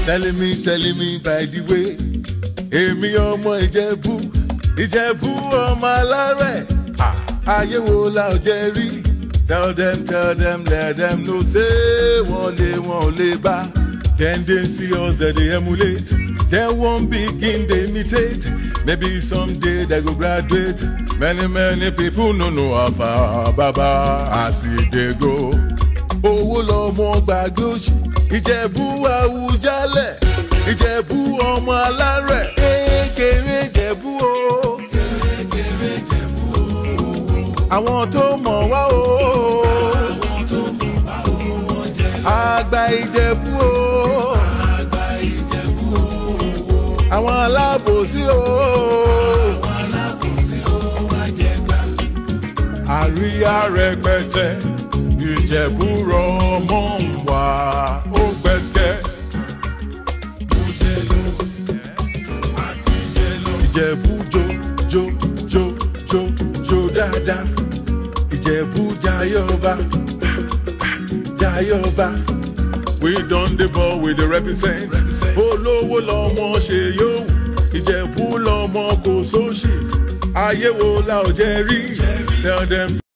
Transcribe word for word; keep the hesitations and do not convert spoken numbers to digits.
telling me, telling me by the way. Èmi ọmọ Ìjẹ̀bú, Ìjẹ̀bú ọmọ alárẹ̀. Ayé wo la ò jẹ rí? Tell them, tell them, let them know. Say wọ́n lé wọ́n lè bá. Then they see us that they emulate. They won't begin to imitate. Maybe someday they go graduate. Many, many people no know how far Baba as they go. Owó lọmọ gbàgbé òṣì. Ìjẹ̀bú Àwùjalẹ̀. Ìjẹ̀bú ọmọ alárẹ̀. Kékeré Ìjẹ̀bú o. Kékeré Ìjẹ̀bú o. Àwọn tó mọ̀ wá o. Àwọn tó mọ̀ wá o. Wọ́n jẹ́ àgbà Ìjẹ̀bú o. Àgbà Ìjẹ̀bú o. Àwọn alábòsí o. Àwọn alábòsí o. Wá jẹ gbà. Àríyá rẹpẹtẹ. Ìjẹ̀bú rọmọ ń wá ó gbẹ́sẹ̀. Ìjẹ̀bú jó jó jó jó jó dáadáa. Ìjẹ̀bú jayọba jayọba. We don dey ball we dey represent. Olówó lọmọ ṣe yóò. Ìjẹ̀bú lọmọ kò sóṣì. Ayé wo la ò jẹ rí? Tell them.